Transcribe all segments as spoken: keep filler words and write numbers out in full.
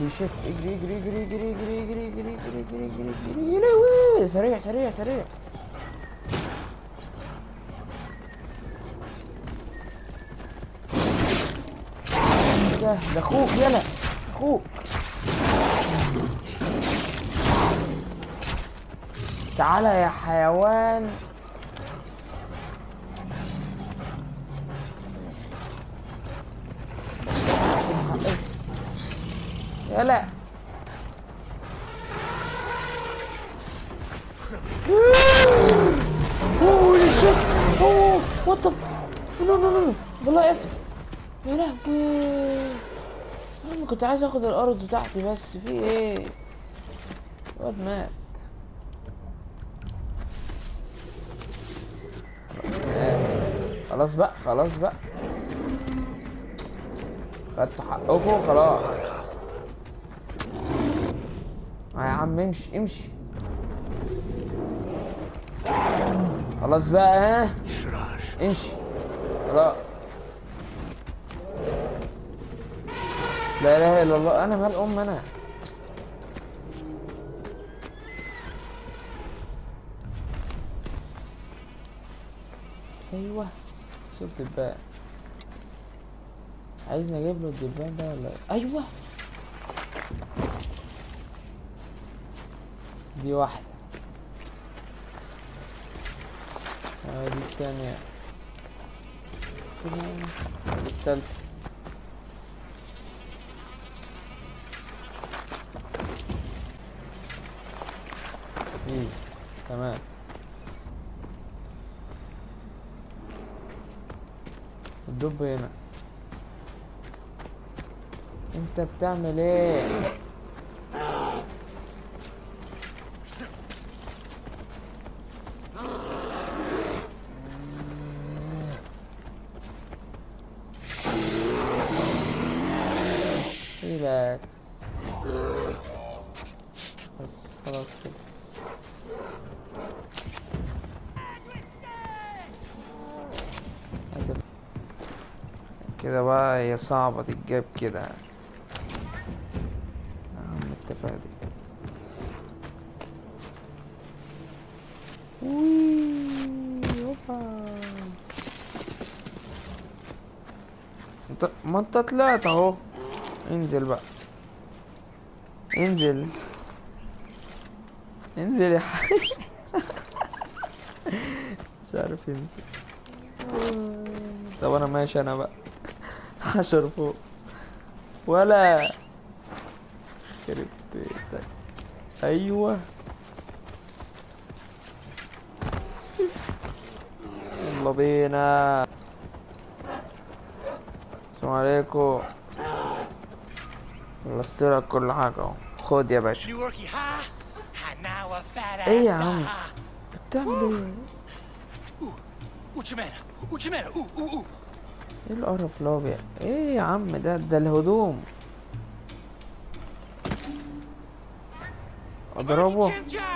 هولي شيت، اجري اجري اجري اجري اجري اجري اجري اجري اجري اجري اجري يا لهوي، سريع سريع سريع. ده ده اخوك، يلا اخوك. تعالى يا حيوان. يلا هولي شيت. اوه وات ذا، نو نو نو، والله اسف. يا لهوي، انا كنت عايز اخد الارض بتاعتي، بس في ايه؟ الواد مات. خلاص بقى خلاص بقى، خدت حقكم خلاص. يا عم امشي امشي خلاص بقى، ها امشي خلاص. لا اله الا الله، انا مال ام انا. ايوه شوف الدبان، عايزني اجيب له الدبان ده ولا ايه؟ ايوه دي واحده، اه دي الثانيه، الثالثه. ايه تمام. الدب هنا، انت بتعمل ايه؟ ريلاكس بس خلاص كده. كده بقى هي صعبة تتجاب كده يا عم التفادي. وي هوبا، انت ما انت طلعت اهو، انزل بقى انزل انزل يا حبيبي. مش عارف ينزل. طب انا ماشي انا بقى. حشر فوق ولا خرب بيتك. ايوه يلا بينا. السلام عليكم. خلصت لك كل حاجه اهو، خد يا باشا. ايه يا عم بتعمل ايه؟ ايه القرف اللي هو بيعمل ايه يا عم؟ ده ده الهدوم اضربه.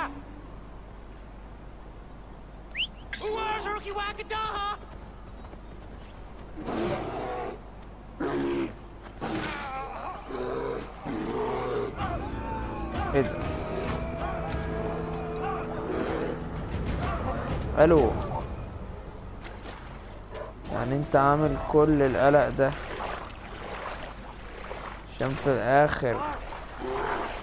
ايه ده؟ الو، يعني انت عامل كل القلق ده عشان في الاخر